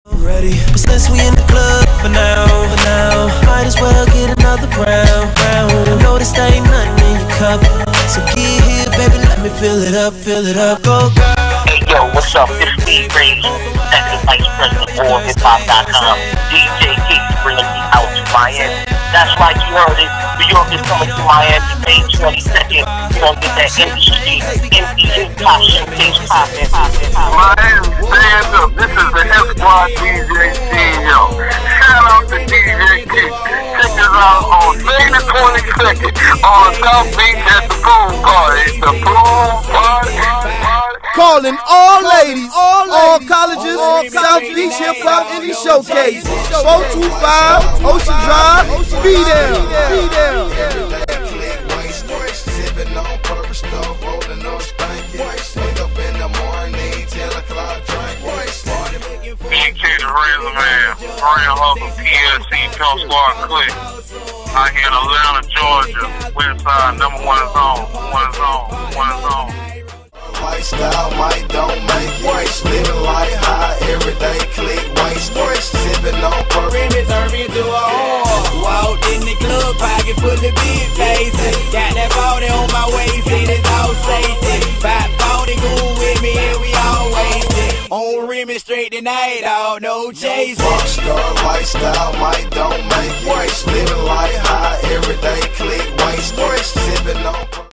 Ready, but since we in the club for now, might as well get another round. I know this ain't nothing in your cup, so get here, baby, let me fill it up, go girl. Hey yo, what's up? This is Steve Reed, Executive Vice President of HipHop.com. DJ Keith bringing me out to Miami. That's right, you heard it. New York is coming to Miami, May 22nd. We're gonna get that indie hip-hop showcase poppin'. Miami, stand up. This is the F-Squad DJ CEO. Shout out to DJ Keith. Check us out on May the 22nd on South Beach at the pool party. The pool party. Calling all ladies, all colleges, South Beach Hip Hop Indie Showcase, 425 Ocean Drive, be there. DJ the Razor Man, Brian Hustle, PLC, Pimp Squad Click. Out here in Atlanta, Georgia, West Side, number one zone. Lifestyle might don't make waste. Living life high, everyday click waste. Sipping on Remy turn me into a whore. Walked in the club, pocket full of big faces. Got that 40 on my waist, and it's all safety. 540 cool with me, and we all wasted. On Remy straight tonight, all no chasing. Rockstar lifestyle might don't make waste. Living life high, everyday click waste. Sipping on